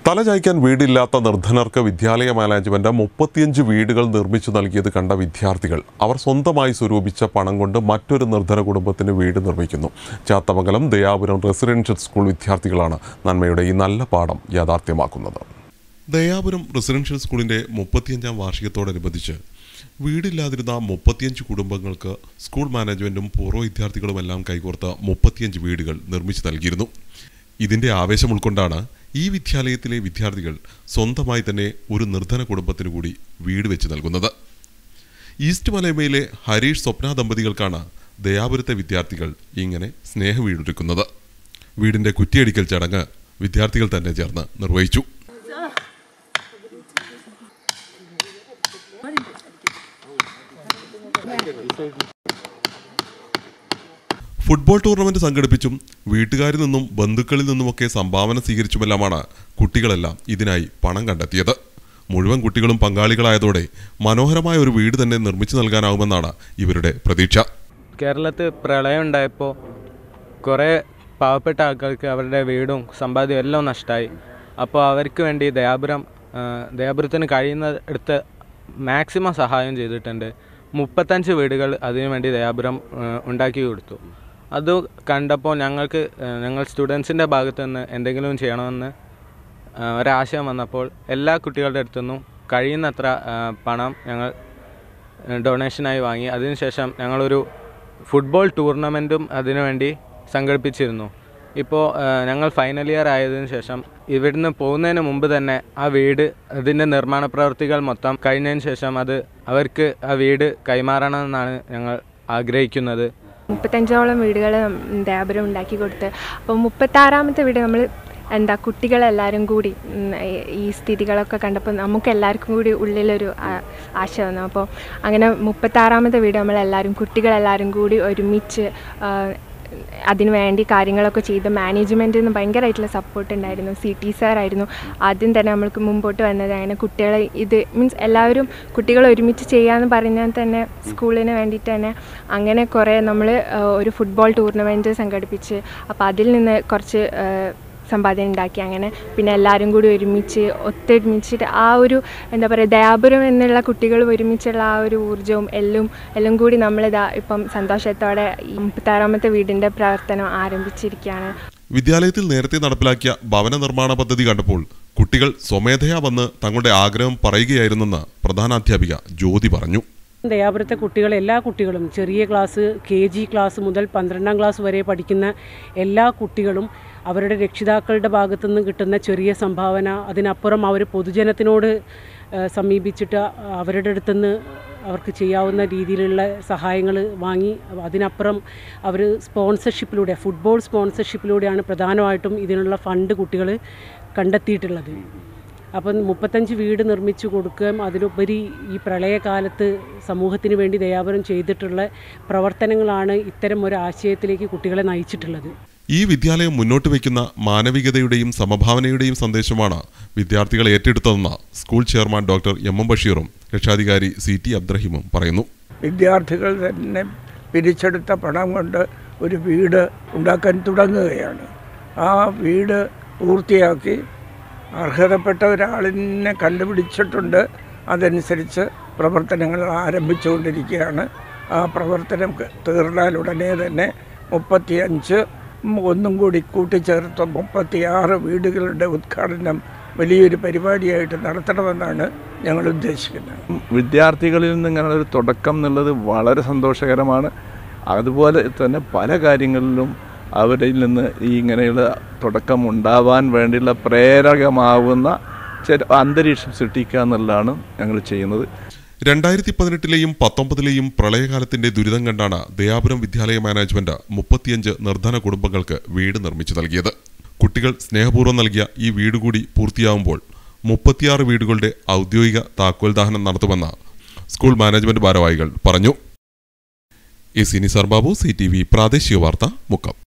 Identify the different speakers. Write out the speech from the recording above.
Speaker 1: തലചായ്ക്കാൻ വീടില്ലാത്ത നിർധനർക്ക് വിദ്യാലയ മാനേജ്മെന്റ് 35 വീടുകൾ നിർമ്മിച്ചു നൽകിയത് കണ്ട വിദ്യാർത്ഥികൾ അവർ സ്വന്തമായി സ്വരൂപിച്ച പണം കൊണ്ട് മറ്റൊരു നിർധന കുടുംബത്തിന് വീട് നിർമ്മിക്കുന്നു. ചാത്തമംഗലം ദയാപുരം റെസിഡൻഷ്യൽ സ്കൂൾ വിദ്യാർത്ഥികളാണ് നന്മയുടെ ഈ നല്ല പാഠം യാഥാർത്ഥ്യമാക്കുന്നത്. ദയാപുരം റെസിഡൻഷ്യൽ സ്കൂളിന്റെ 35ാം വാർഷികത്തോടനുബന്ധിച്ച് വീടില്ലാതിരുന്ന 35 കുടുംബങ്ങൾക്ക് സ്കൂൾ മാനേജ്മെന്റും പൂർവ്വ വിദ്യാർത്ഥികളുമെല്ലാം കൈകോർത്ത് 35 വീടുകൾ നിർമ്മിച്ചു നൽകിയിരുന്നു. ഇതിന്റെ ആവേശം ഉൾക്കൊണ്ടാണ് ഈ വിദ്യാലയത്തിലെ വിദ്യാർത്ഥികൾ സ്വന്തമായി തന്നെ ഒരു നിർധന കുടുംബത്തിനു കൂടി വീട് വെച്ച് നൽകുന്നത്. ഈസ്റ്റ് മലയമയിലെ ഹരീഷ് സ്വപ്ന ദമ്പതികൾക്കാണ് ദയാപുരത്തെ വിദ്യാർത്ഥികൾ ഇങ്ങനെ സ്നേഹവീടൊരുക്കുന്നത്. വീടിന്റെ കുറ്റിയടിക്കൽ ചടങ്ങ് വിദ്യാർത്ഥികൾ തന്നെ ചേർന്ന് നിർവഹിച്ചു. ഫുട്ബോൾ ടൂർണമെന്റ് സംഘടിപ്പിച്ചും വീട്ടുകാരിൽ നിന്നും ബന്ധുക്കളിൽ നിന്നുമൊക്കെ സംഭാവന സ്വീകരിച്ചുമെല്ലാമാണ് കുട്ടികളെല്ലാം ഇതിനായി പണം കണ്ടെത്തിയത്. മുഴുവൻ കുട്ടികളും പങ്കാളികളായതോടെ മനോഹരമായ ഒരു വീട് തന്നെ നിർമ്മിച്ചു നൽകാനാവുമെന്നാണ് ഇവരുടെ പ്രതീക്ഷ.
Speaker 2: കേരളത്തിൽ പ്രളയം ഉണ്ടായപ്പോൾ കുറേ പാവപ്പെട്ട ആൾക്കാർക്ക് അവരുടെ വീടും സമ്പാദ്യവും എല്ലാം നഷ്ടമായി. അപ്പോൾ അവർക്ക് വേണ്ടി ദയാപുരത്തിന് കഴിയുന്നിടത്ത് മാക്സിമം സഹായം ചെയ്തിട്ടുണ്ട്. 35 വീടുകൾ അതിനുവേണ്ടി ദയാപുരം ഉണ്ടാക്കി കൊടുത്തു. അത് കണ്ടപ്പോൾ ഞങ്ങൾ സ്റ്റുഡൻസിൻ്റെ ഭാഗത്തു നിന്ന് എന്തെങ്കിലും ചെയ്യണമെന്ന് ഒരാശയം വന്നപ്പോൾ എല്ലാ കുട്ടികളുടെ അടുത്തുനിന്നും കഴിയുന്നത്ര പണം ഞങ്ങൾ ഡൊണേഷനായി വാങ്ങി. അതിനുശേഷം ഞങ്ങളൊരു ഫുട്ബോൾ ടൂർണമെൻറ്റും അതിനുവേണ്ടി സംഘടിപ്പിച്ചിരുന്നു. ഇപ്പോൾ ഞങ്ങൾ ഫൈനൽ ഇയർ ആയതിനു ശേഷം ഇവിടുന്ന് പോകുന്നതിന് മുമ്പ് തന്നെ ആ വീട് അതിൻ്റെ നിർമ്മാണ പ്രവൃത്തികൾ മൊത്തം കഴിഞ്ഞതിന് ശേഷം അവർക്ക് ആ വീട് കൈമാറണമെന്നാണ് ഞങ്ങൾ ആഗ്രഹിക്കുന്നത്.
Speaker 3: 35ഓളം വീടുകൾ ദയാപുരം ഉണ്ടാക്കി കൊടുത്ത്, അപ്പോൾ 36ാമത്തെ വീട് നമ്മൾ കുട്ടികളെല്ലാവരും കൂടി ഈ സ്ഥിതികളൊക്കെ കണ്ടപ്പോൾ നമുക്ക് എല്ലാവർക്കും കൂടി ഉള്ളിലൊരു ആശ വന്നു. അപ്പോൾ അങ്ങനെ 36ാമത്തെ വീട് നമ്മളെല്ലാവരും കുട്ടികളെല്ലാവരും കൂടി ഒരുമിച്ച് അതിനുവേണ്ടി കാര്യങ്ങളൊക്കെ ചെയ്ത് മാനേജ്മെൻറ്റിൽ നിന്ന് ഭയങ്കരമായിട്ടുള്ള സപ്പോർട്ട് ഉണ്ടായിരുന്നു. CT സാറായിരുന്നു ആദ്യം തന്നെ നമ്മൾക്ക് മുമ്പോട്ട് വന്നത്. അങ്ങനെ കുട്ടികളെ എല്ലാവരും കുട്ടികൾ ഒരുമിച്ച് ചെയ്യാമെന്ന് പറഞ്ഞാൽ തന്നെ സ്കൂളിന് വേണ്ടിയിട്ട് തന്നെ അങ്ങനെ കുറേ നമ്മൾ ഒരു ഫുട്ബോൾ ടൂർണമെൻറ്റ് സംഘടിപ്പിച്ച് അപ്പോൾ അതിൽ നിന്ന് കുറച്ച് സമ്പാദ്യം ഉണ്ടാക്കി. അങ്ങനെ പിന്നെ എല്ലാവരും കൂടി ഒത്തൊരുമിച്ചിട്ട് ആ ഒരു ദയാപുരം എന്നുള്ള കുട്ടികൾ ഒരുമിച്ചുള്ള ആ ഒരു ഊർജ്ജവും എല്ലാം കൂടി നമ്മളിതാ ഇപ്പം സന്തോഷത്തോടെ 36ാമത്തെ വീടിൻ്റെ പ്രവർത്തനം ആരംഭിച്ചിരിക്കുകയാണ്.
Speaker 1: വിദ്യാലയത്തിൽ നേരത്തെ നടപ്പിലാക്കിയ ഭവന നിർമ്മാണ പദ്ധതി കണ്ടപ്പോൾ കുട്ടികൾ സ്വമേധയാ വന്ന് തങ്ങളുടെ ആഗ്രഹം പറയുകയായിരുന്നെന്ന് പ്രധാനാധ്യാപിക ജ്യോതി പറഞ്ഞു.
Speaker 4: ദയാപുരത്തെ കുട്ടികൾ എല്ലാ കുട്ടികളും ചെറിയ ക്ലാസ് KG ക്ലാസ് മുതൽ 12ാം ക്ലാസ് വരെ പഠിക്കുന്ന എല്ലാ കുട്ടികളും അവരുടെ രക്ഷിതാക്കളുടെ ഭാഗത്തുനിന്ന് കിട്ടുന്ന ചെറിയ സംഭാവന, അതിനപ്പുറം അവർ പൊതുജനത്തിനോട് സമീപിച്ചിട്ട് അവരുടെ അടുത്തുനിന്ന് അവർക്ക് ചെയ്യാവുന്ന രീതിയിലുള്ള സഹായങ്ങൾ വാങ്ങി, അതിനപ്പുറം അവർ സ്പോൺസർഷിപ്പിലൂടെ ഫുട്ബോൾ സ്പോൺസർഷിപ്പിലൂടെയാണ് പ്രധാനമായിട്ടും ഇതിനുള്ള ഫണ്ട് കുട്ടികൾ കണ്ടെത്തിയിട്ടുള്ളത്. അപ്പം 35 വീട് നിർമ്മിച്ചു കൊടുക്കുകയും അതിലുപരി ഈ പ്രളയകാലത്ത് സമൂഹത്തിന് വേണ്ടി ദയാപുരം ചെയ്തിട്ടുള്ള പ്രവർത്തനങ്ങളാണ് ഇത്തരം ഒരു ആശയത്തിലേക്ക് കുട്ടികളെ നയിച്ചിട്ടുള്ളത്.
Speaker 1: ഈ വിദ്യാലയം മുന്നോട്ട് വയ്ക്കുന്ന മാനവികതയുടെയും സമഭാവനയുടെയും സന്ദേശമാണ് വിദ്യാർത്ഥികൾ ഏറ്റെടുത്തതെന്ന് സ്കൂൾ ചെയർമാൻ ഡോക്ടർ MM ബഷീറും രക്ഷാധികാരി CT അബ്ദുറഹീമും പറയുന്നു.
Speaker 5: വിദ്യാർത്ഥികൾ തന്നെ പിരിച്ചെടുത്ത പണം കൊണ്ട് ഒരു വീട് ഉണ്ടാക്കാൻ തുടങ്ങുകയാണ്. ആ വീട് പൂർത്തിയാക്കി അർഹതപ്പെട്ട ഒരാളിനെ കണ്ടുപിടിച്ചിട്ടുണ്ട്. അതനുസരിച്ച് പ്രവർത്തനങ്ങൾ ആരംഭിച്ചുകൊണ്ടിരിക്കുകയാണ്. ആ പ്രവർത്തനം തീർന്നാൽ ഉടനെ തന്നെ 35 ഒന്നും കൂടി കൂട്ടിച്ചേർത്ത് 36 വീടുകളുടെ ഉദ്ഘാടനം വലിയൊരു പരിപാടിയായിട്ട് നടത്തണമെന്നാണ് ഞങ്ങൾ ഉദ്ദേശിക്കുന്നത്.
Speaker 6: വിദ്യാർത്ഥികളിൽ നിന്ന് ഇങ്ങനെ ഒരു തുടക്കം എന്നുള്ളത് വളരെ സന്തോഷകരമാണ്. അതുപോലെ തന്നെ പല കാര്യങ്ങളിലും അവരിൽ നിന്ന് ഈ ഇങ്ങനെയുള്ള തുടക്കം ഉണ്ടാവാൻ വേണ്ടിയുള്ള പ്രേരകമാവുന്ന അന്തരീക്ഷം സൃഷ്ടിക്കുക എന്നുള്ളതാണ് ഞങ്ങൾ ചെയ്യുന്നത്.
Speaker 1: 2018ലെയും 19ലെയും പ്രളയകാലത്തിന്റെ ദുരിതം കണ്ടാണ് ദയാപുരം വിദ്യാലയ മാനേജ്മെന്റ് 35 നിർധന കുടുംബങ്ങൾക്ക് വീട് നിർമ്മിച്ചു നൽകിയത്. കുട്ടികൾ സ്നേഹപൂർവ്വം നൽകിയ ഈ വീട് കൂടി പൂർത്തിയാവുമ്പോൾ 36 വീടുകളുടെ ഔദ്യോഗിക താക്കോൽദാനം നടത്തുമെന്ന് സ്കൂൾ മാനേജ്മെന്റ് ഭാരവാഹികൾ പറഞ്ഞു. നിസാർ ബാബു, CTV പ്രാദേശിക വാർത്ത, മുക്കം.